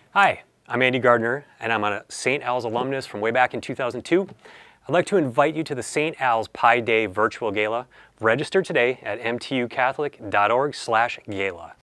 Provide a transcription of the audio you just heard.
Hi, I'm Andy Gardner, and I'm a St. Al's alumnus from way back in 2002. I'd like to invite you to the St. Al's Pi Day Virtual Gala. Register today at mtucatholic.org/gala.